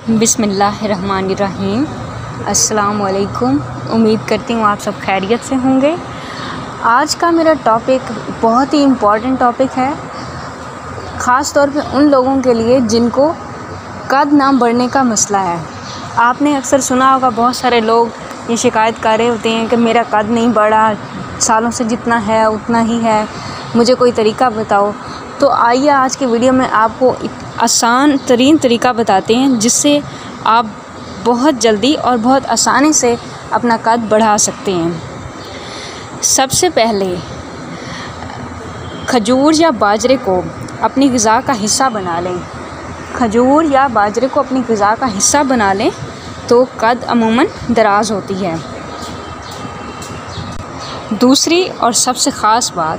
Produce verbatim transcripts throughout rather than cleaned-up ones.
बिस्मिल्लाहिर्रहमानिर्रहीम। अस्सलामुअलैकुम। उम्मीद करती हूँ आप सब खैरियत से होंगे। आज का मेरा टॉपिक बहुत ही इम्पॉर्टेंट टॉपिक है, ख़ास तौर पे उन लोगों के लिए जिनको कद ना बढ़ने का मसला है। आपने अक्सर सुना होगा, बहुत सारे लोग ये शिकायत कर रहे होते हैं कि मेरा कद नहीं बढ़ा, सालों से जितना है उतना ही है, मुझे कोई तरीका बताओ। तो आइए आज की वीडियो में आपको एक आसान तरीन तरीका बताते हैं जिससे आप बहुत जल्दी और बहुत आसानी से अपना कद बढ़ा सकते हैं। सबसे पहले खजूर या बाजरे को अपनी ग़िज़ा का हिस्सा बना लें। खजूर या बाजरे को अपनी ग़िज़ा का हिस्सा बना लें तो कद अमूमन दराज होती है। दूसरी और सबसे ख़ास बात,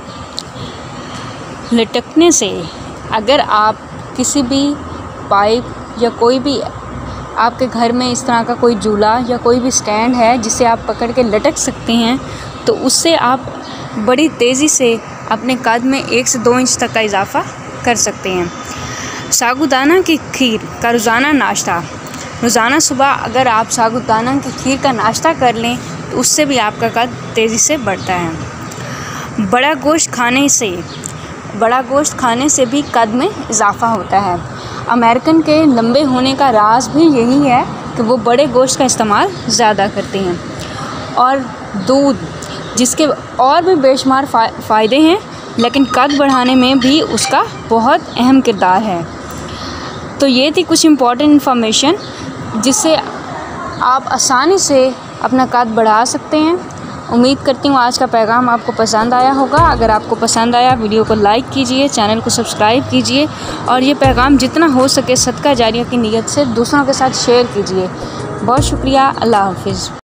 लटकने से अगर आप किसी भी पाइप या कोई भी आपके घर में इस तरह का कोई झूला या कोई भी स्टैंड है जिसे आप पकड़ के लटक सकते हैं, तो उससे आप बड़ी तेज़ी से अपने कद में एक से दो इंच तक का इजाफ़ा कर सकते हैं। साबूदाना की खीर का रोज़ाना नाश्ता, रोज़ाना सुबह अगर आप साबूदाना की खीर का नाश्ता कर लें तो उससे भी आपका कद तेज़ी से बढ़ता है। बड़ा गोश्त खाने से बड़ा गोश्त खाने से भी कद में इजाफ़ा होता है। अमेरिकन के लंबे होने का राज भी यही है कि वो बड़े गोश्त का इस्तेमाल ज़्यादा करते हैं। और दूध, जिसके और भी बेशुमार फ़ायदे हैं, लेकिन कद बढ़ाने में भी उसका बहुत अहम किरदार है। तो ये थी कुछ इम्पॉर्टेंट इन्फॉर्मेशन जिससे आप आसानी से अपना कद बढ़ा सकते हैं। उम्मीद करती हूँ आज का पैगाम आपको पसंद आया होगा। अगर आपको पसंद आया, वीडियो को लाइक कीजिए, चैनल को सब्सक्राइब कीजिए और ये पैगाम जितना हो सके सदका जारिया की नीयत से दूसरों के साथ शेयर कीजिए। बहुत शुक्रिया। अल्लाह हाफ़िज़।